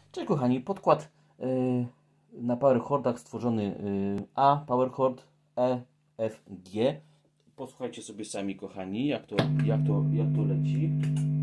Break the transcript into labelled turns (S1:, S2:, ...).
S1: Cześć kochani, podkład na power chordach stworzony A, power chord, E, F, G. Posłuchajcie sobie sami kochani, jak to leci.